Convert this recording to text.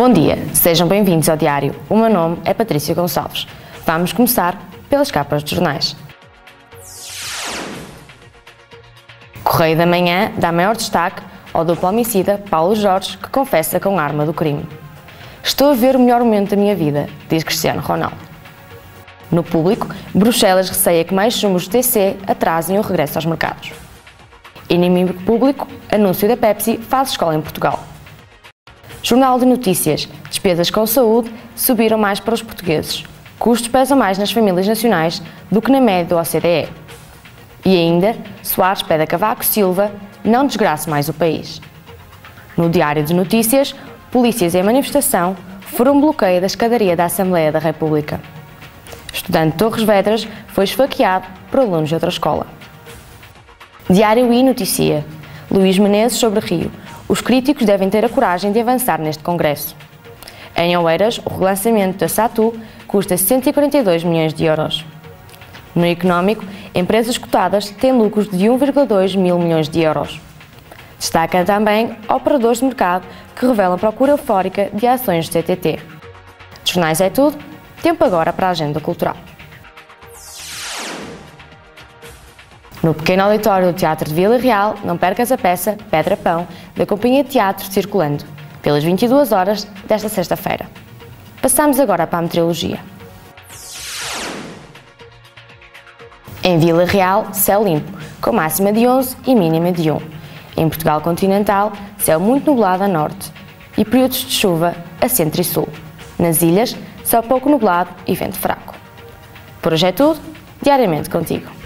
Bom dia, sejam bem-vindos ao Diário. O meu nome é Patrícia Gonçalves. Vamos começar pelas capas dos jornais. Correio da Manhã dá maior destaque ao duplo homicida Paulo Jorge, que confessa com arma do crime. Estou a ver o melhor momento da minha vida, diz Cristiano Ronaldo. No Público, Bruxelas receia que mais sumos do TC atrasem o regresso aos mercados. Inimigo Público, anúncio da Pepsi faz escola em Portugal. Jornal de Notícias, despesas com saúde subiram mais para os portugueses. Custos pesam mais nas famílias nacionais do que na média do OCDE. E ainda, Soares pede a Cavaco Silva não desgrace mais o país. No Diário de Notícias, polícias em manifestação foram um bloqueio da escadaria da Assembleia da República. Estudante de Torres Vedras foi esfaqueado por alunos de outra escola. Diário e Notícia. Luís Menezes sobre Rio. Os críticos devem ter a coragem de avançar neste Congresso. Em Oeiras, o relançamento da SATU custa 142 milhões de euros. No Económico, empresas cotadas têm lucros de 1,2 mil milhões de euros. Destaca também operadores de mercado que revelam procura eufórica de ações do CTT. Dos jornais é tudo, tempo agora para a agenda cultural. No pequeno auditório do Teatro de Vila Real, não percas a peça Pedra Pão, da Companhia de Teatro Circulando, pelas 22 horas desta sexta-feira. Passamos agora para a meteorologia. Em Vila Real, céu limpo, com máxima de 11 e mínima de 1. Em Portugal continental, céu muito nublado a norte e períodos de chuva a centro e sul. Nas ilhas, céu pouco nublado e vento fraco. Por hoje é tudo, diariamente contigo.